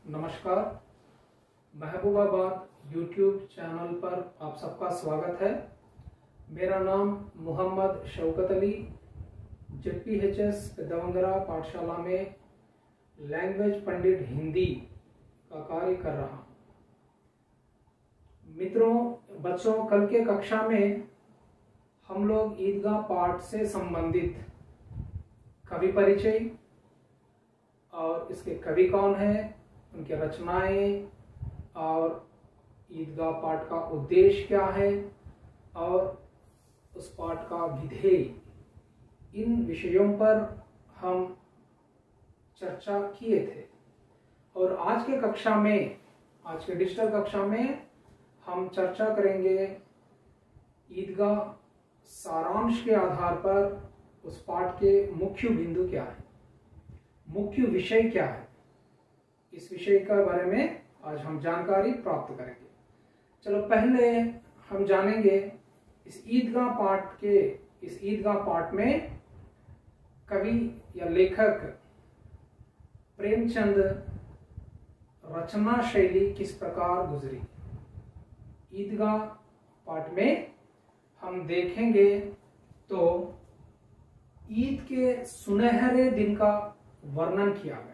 नमस्कार। Mahabubabad YouTube channel पर आप सबका स्वागत है। मेरा नाम मोहम्मद शौकत अली JPHS दवंगरा पाठशाला में लैंग्वेज पंडित हिंदी का कार्य कर रहा हूँ। मित्रों, बच्चों, कल के कक्षा में हम लोग ईदगाह पाठ से संबंधित कवि परिचय और इसके कवि कौन है, उनके रचनाएं और ईदगाह पाठ का उद्देश्य क्या है और उस पाठ का विधेय, इन विषयों पर हम चर्चा किए थे। और आज के कक्षा में, आज के डिजिटल कक्षा में हम चर्चा करेंगे ईदगाह सारांश के आधार पर उस पाठ के मुख्य बिंदु क्या है, मुख्य विषय क्या है। इस विषय के बारे में आज हम जानकारी प्राप्त करेंगे। चलो, पहले हम जानेंगे इस ईदगाह पाठ में कवि या लेखक प्रेमचंद रचना शैली किस प्रकार गुजरी। ईदगाह पाठ में हम देखेंगे तो ईद के सुनहरे दिन का वर्णन किया गया।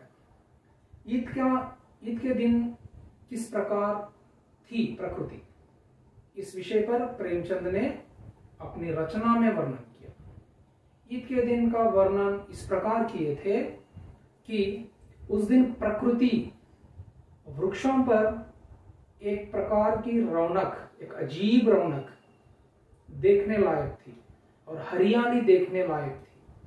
ईद के दिन किस प्रकार थी प्रकृति, इस विषय पर प्रेमचंद ने अपनी रचना में वर्णन किया। ईद के दिन का वर्णन इस प्रकार किए थे कि उस दिन प्रकृति वृक्षों पर एक प्रकार की रौनक, एक अजीब रौनक देखने लायक थी और हरियाली देखने लायक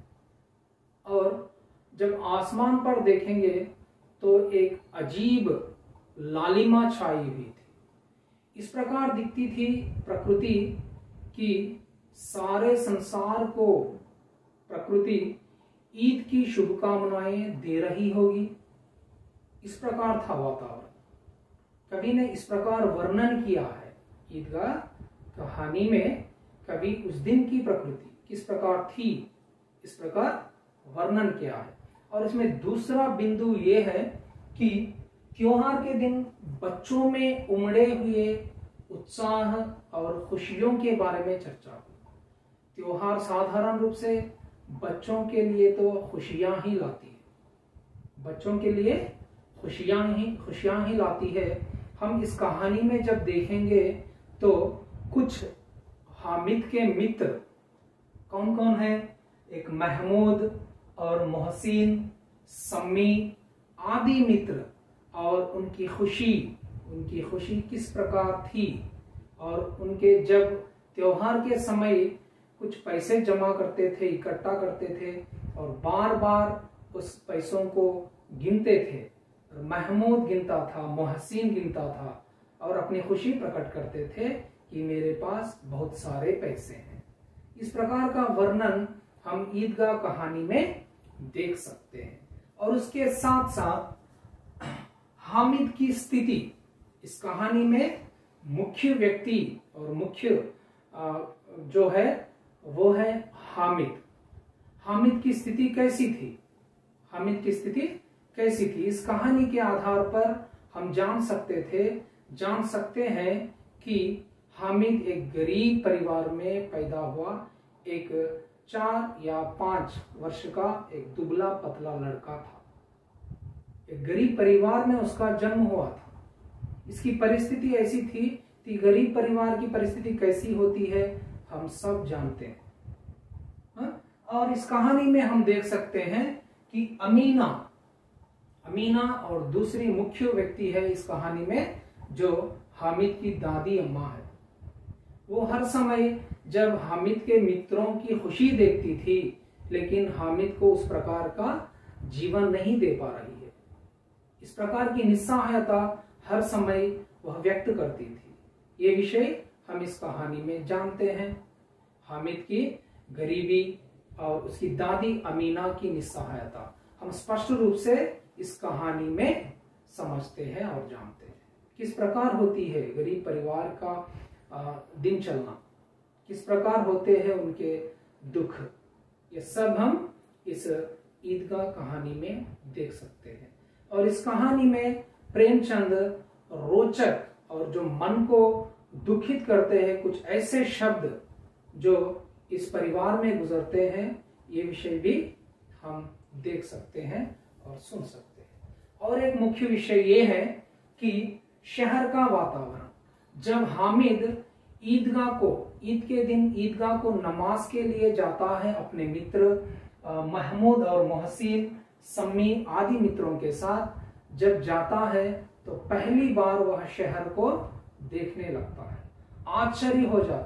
थी। और जब आसमान पर देखेंगे तो एक अजीब लालिमा छाई हुई थी। इस प्रकार दिखती थी प्रकृति कि सारे संसार को प्रकृति ईद की शुभकामनाएं दे रही होगी। इस प्रकार था वातावरण। कवि ने इस प्रकार वर्णन किया है। ईदगाह कहानी में कवि उस दिन की प्रकृति किस प्रकार थी, इस प्रकार वर्णन किया है। और इसमें दूसरा बिंदु ये है कि त्योहार के दिन बच्चों में उमड़े हुए उत्साह और खुशियों के बारे में चर्चा हुई। त्योहार साधारण रूप से बच्चों के लिए तो खुशियां ही लाती है, बच्चों के लिए खुशियां ही लाती है। हम इस कहानी में जब देखेंगे तो कुछ हामिद के मित्र कौन कौन है, एक महमूद और मोहसिन, सम्मी आदि मित्र, और उनकी खुशी किस प्रकार थी। और उनके जब त्योहार के समय कुछ पैसे जमा करते थे, इकट्ठा करते थे और बार बार उस पैसों को गिनते थे। महमूद गिनता था, मोहसिन गिनता था और अपनी खुशी प्रकट करते थे कि मेरे पास बहुत सारे पैसे हैं। इस प्रकार का वर्णन हम ईदगाह कहानी में देख सकते हैं। और उसके साथ साथ हामिद की स्थिति, इस कहानी में मुख्य व्यक्ति और मुख्य जो है वो है हामिद। हामिद की स्थिति कैसी थी, हामिद की स्थिति कैसी थी, इस कहानी के आधार पर हम जान सकते हैं कि हामिद एक गरीब परिवार में पैदा हुआ, एक 4 या 5 वर्ष का एक दुबला पतला लड़का था। एक गरीब परिवार में उसका जन्म हुआ था। इसकी परिस्थिति ऐसी थी कि गरीब परिवार की परिस्थिति कैसी होती है हम सब जानते हैं। और इस कहानी में हम देख सकते हैं कि अमीना और दूसरी मुख्य व्यक्ति है इस कहानी में, जो हामिद की दादी अम्मा है। वो हर समय जब हामिद के मित्रों की खुशी देखती थी, लेकिन हामिद को उस प्रकार का जीवन नहीं दे पा रही है, इस प्रकार की निस्सहायता हर समय वह व्यक्त करती थी। ये विषय हम इस कहानी में जानते हैं। हामिद की गरीबी और उसकी दादी अमीना की निस्सहायता हम स्पष्ट रूप से इस कहानी में समझते हैं और जानते हैं। किस प्रकार होती है गरीब परिवार का दिन चलना, किस प्रकार होते हैं उनके दुख, ये सब हम इस ईदगाह कहानी में देख सकते हैं। और इस कहानी में प्रेमचंद रोचक और जो मन को दुखित करते हैं कुछ ऐसे शब्द जो इस परिवार में गुजरते हैं, ये विषय भी हम देख सकते हैं और सुन सकते हैं। और एक मुख्य विषय ये है कि शहर का वातावरण। जब हामिद ईद के दिन ईदगाह को नमाज के लिए जाता है अपने मित्र महमूद और मोहसिन, सम्मी आदि मित्रों के साथ, जब जाता है तो पहली बार वह शहर को देखने लगता है। आश्चर्य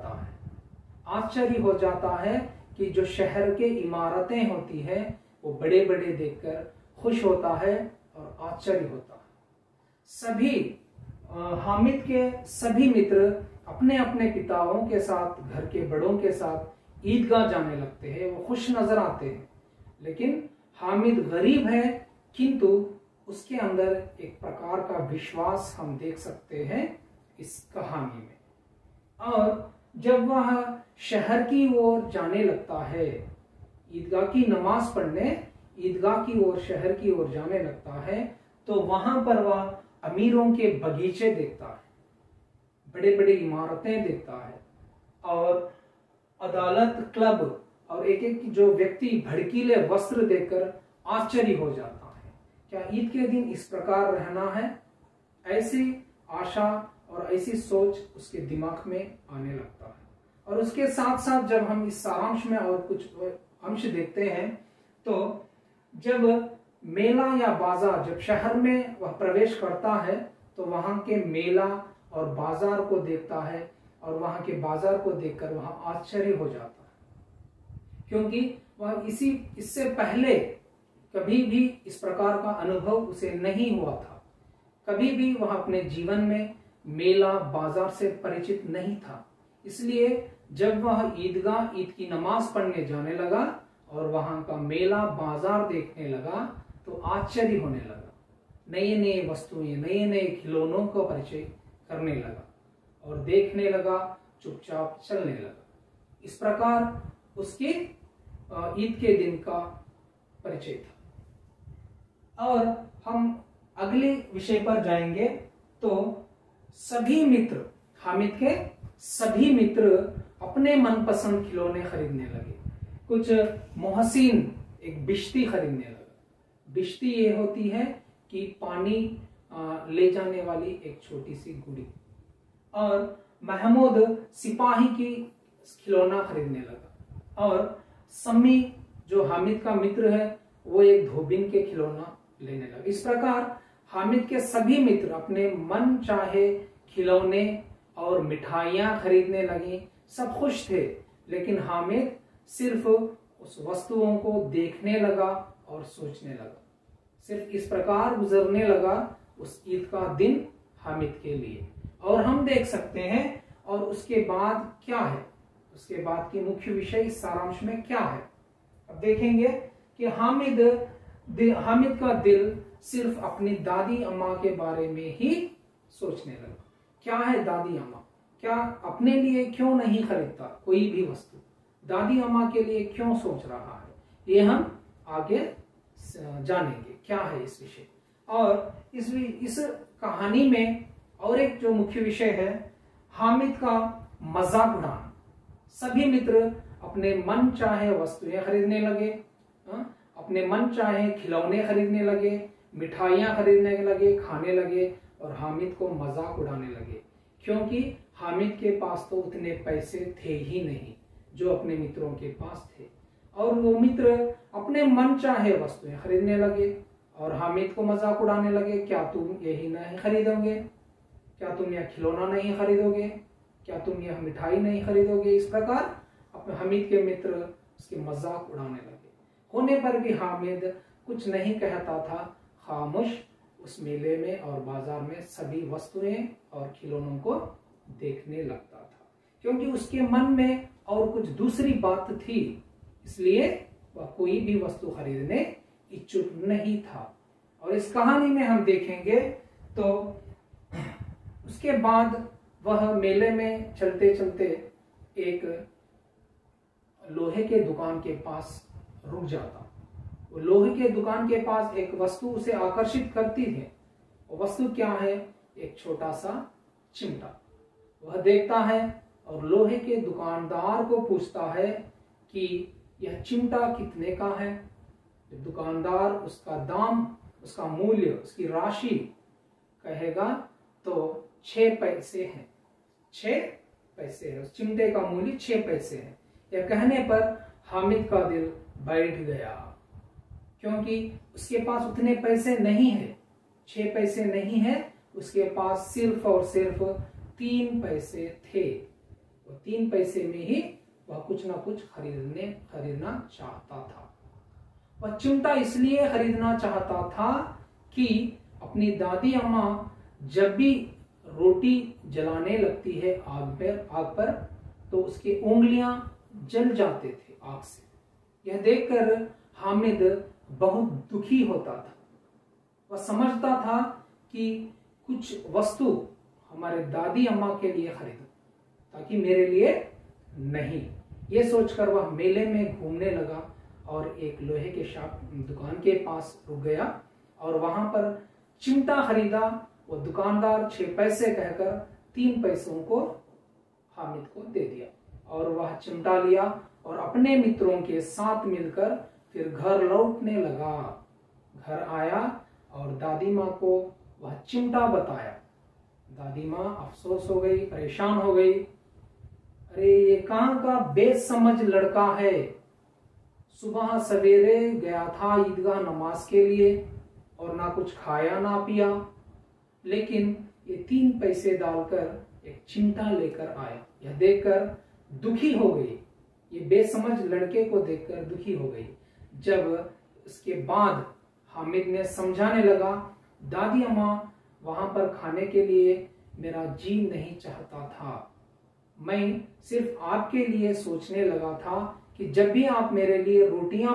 हो जाता है कि जो शहर के इमारतें होती है वो बड़े बड़े देखकर खुश होता है और आश्चर्य होता है। सभी हामिद के सभी मित्र अपने अपने पिताओं के साथ, घर के बड़ों के साथ ईदगाह जाने लगते हैं, वो खुश नजर आते हैं। लेकिन हामिद गरीब है, किंतु उसके अंदर एक प्रकार का विश्वास हम देख सकते हैं इस कहानी में। और जब वह शहर की ओर जाने लगता है, ईदगाह की नमाज पढ़ने ईदगाह की ओर, शहर की ओर जाने लगता है, तो वहां पर वह अमीरों के बगीचे देखता है, बड़े बड़े इमारतें देखता है, और अदालत, क्लब और एक एक जो व्यक्ति भड़कीले वस्त्र देखकर आश्चर्य हो जाता है। क्या ईद के दिन इस प्रकार रहना है? ऐसी आशा और ऐसी सोच उसके दिमाग में आने लगता है। और उसके साथ साथ जब हम इस सारांश में और कुछ अंश देखते हैं, तो जब मेला या बाजार, जब शहर में वह प्रवेश करता है तो वहां के मेला और बाजार को देखता है, और वहां के बाजार को देखकर वहां आश्चर्य हो जाता है, क्योंकि वह इससे पहले कभी भी इस प्रकार का अनुभव उसे नहीं हुआ था। कभी भी वह अपने जीवन में मेला बाजार से परिचित नहीं था। इसलिए जब वह ईदगाह, ईद की नमाज पढ़ने जाने लगा और वहां का मेला बाजार देखने लगा, तो आश्चर्य होने लगा। नए नए वस्तुएं, नए नए खिलौनों का परिचय करने लगा और देखने लगा, चुपचाप चलने लगा। इस प्रकार उसके ईद के दिन का परिचय था। और हम अगले विषय पर जाएंगे, तो सभी मित्र, हामिद के सभी मित्र अपने मनपसंद खिलौने खरीदने लगे। कुछ मोहसिन एक बिश्ती खरीदने लगा। बिश्ती ये होती है कि पानी ले जाने वाली एक छोटी सी गुड़ी। और महमूद सिपाही की खिलौना खरीदने लगा। और सम्मी जो हामिद का मित्र है वो एक धोबिन के खिलौना लेने लगा। इस प्रकार हामिद के सभी मित्र अपने मन चाहे खिलौने और मिठाइयां खरीदने लगे। सब खुश थे, लेकिन हामिद सिर्फ उस वस्तुओं को देखने लगा और सोचने लगा। सिर्फ इस प्रकार गुजरने लगा उस ईद का दिन हामिद के लिए। और हम देख सकते हैं और उसके बाद क्या है, उसके बाद की मुख्य विषय इस सारांश में क्या है। अब देखेंगे कि हामिद का दिल सिर्फ अपनी दादी अम्मा के बारे में ही सोचने लगा। क्या है दादी अम्मा, क्या अपने लिए क्यों नहीं खरीदता कोई भी वस्तु, दादी अम्मा के लिए क्यों सोच रहा है, ये हम आगे जानेंगे क्या है इस विषय। और इस कहानी में और एक जो मुख्य विषय है, हामिद का मजाक उड़ाना। सभी मित्र अपने मन चाहे वस्तुएं खरीदने लगे, अपने मन चाहे खिलौने खरीदने लगे, मिठाइयां खरीदने लगे, खाने लगे और हामिद को मजाक उड़ाने लगे, क्योंकि हामिद के पास तो उतने पैसे थे ही नहीं जो अपने मित्रों के पास थे। और वो मित्र अपने मन चाहे वस्तुएं खरीदने लगे और हामिद को मजाक उड़ाने लगे। क्या तुम यही नहीं खरीदोगे, क्या तुम यह खिलौना नहीं खरीदोगे, क्या तुम यह मिठाई नहीं खरीदोगे। इस प्रकार अपने हामिद के मित्र उसके मजाक उड़ाने लगे। होने पर भी हामिद कुछ नहीं कहता था, खामोश उस मेले में और बाजार में सभी वस्तुएं और खिलौनों को देखने लगता था, क्योंकि उसके मन में और कुछ दूसरी बात थी, इसलिए वह कोई भी वस्तु खरीदने इच्छुक नहीं था। और इस कहानी में हम देखेंगे तो उसके बाद वह मेले में चलते चलते एक लोहे के दुकान के पास रुक जाता। वो लोहे के दुकान के पास एक वस्तु उसे आकर्षित करती है वो वस्तु क्या है? एक छोटा सा चिमटा। वह देखता है और लोहे के दुकानदार को पूछता है कि यह चिमटा कितने का है। दुकानदार उसका दाम, उसका मूल्य, उसकी राशि कहेगा तो 6 पैसे है। 6 पैसे है, उस चिमटे का मूल्य 6 पैसे है। यह कहने पर हामिद का दिल बैठ गया, क्योंकि उसके पास उतने पैसे नहीं है, 6 पैसे नहीं है, उसके पास सिर्फ और सिर्फ 3 पैसे थे। वो 3 पैसे में ही वह कुछ ना कुछ खरीदना चाहता था। वह चिमटा इसलिए खरीदना चाहता था कि अपनी दादी अम्मा जब भी रोटी जलाने लगती है आग पर तो उसकी उंगलियां जल जाते थे आग से। यह देखकर हामिद बहुत दुखी होता था। वह समझता था कि कुछ वस्तु हमारे दादी अम्मा के लिए खरीदूं ताकि मेरे लिए नहीं। ये सोचकर वह मेले में घूमने लगा और एक लोहे के दुकान के पास रुक गया और वहां पर चिमटा खरीदा। वो दुकानदार 6 पैसे कहकर 3 पैसों को हामिद को दे दिया और वह चिमटा लिया और अपने मित्रों के साथ मिलकर फिर घर लौटने लगा। घर आया और दादी माँ को वह चिमटा बताया। दादी माँ अफसोस हो गई, परेशान हो गई। अरे ये कहाँ का बेसमझ लड़का है, सुबह सवेरे गया था ईदगाह नमाज के लिए और ना कुछ खाया ना पिया, लेकिन ये 3 पैसे डालकर एक चिमटा लेकर आया। यह देखकर दुखी हो गई, ये बेसमझ लड़के को देखकर दुखी हो गई। जब इसके बाद हामिद ने समझाने लगा, दादी अम्मा वहां पर खाने के लिए मेरा जी नहीं चाहता था, मैं सिर्फ आपके लिए सोचने लगा था कि जब भी आप मेरे लिए रोटियां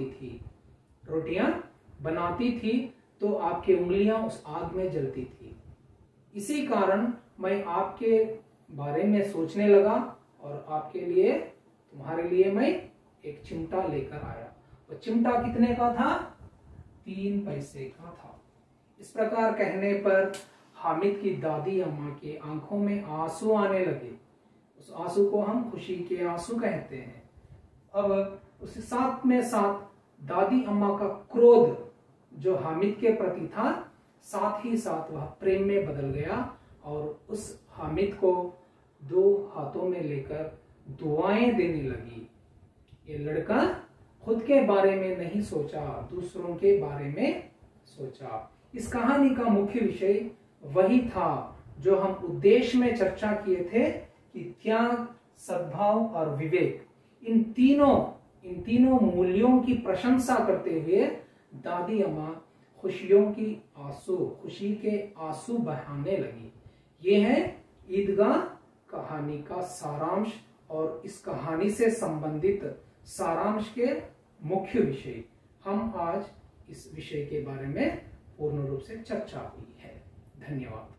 बनाती थी तो आपकी उंगलियां उस आग में जलती थी। इसी कारण मैं आपके बारे में सोचने लगा और आपके लिए, तुम्हारे लिए मैं एक चिमटा लेकर आया। वो चिमटा कितने का था? 3 पैसे का था। इस प्रकार कहने पर हामिद की दादी अम्मा के आंखों में आंसू आने लगे। उस आंसू को हम खुशी के आंसू कहते हैं। अब उस साथ में साथ दादी अम्मा का क्रोध जो हामिद के प्रति था, साथ ही साथ वह प्रेम में बदल गया और उस हामिद को 2 हाथों में लेकर दुआएं देने लगी। ये लड़का खुद के बारे में नहीं सोचा, दूसरों के बारे में सोचा। इस कहानी का मुख्य विषय वही था जो हम उद्देश्य में चर्चा किए थे कि त्याग, सद्भाव और विवेक, इन तीनों मूल्यों की प्रशंसा करते हुए दादी अम्मा खुशी के आंसू बहाने लगी। ये है ईदगाह कहानी का सारांश और इस कहानी से संबंधित सारांश के मुख्य विषय। हम आज इस विषय के बारे में पूर्ण रूप से चर्चा हुई है। धन्यवाद।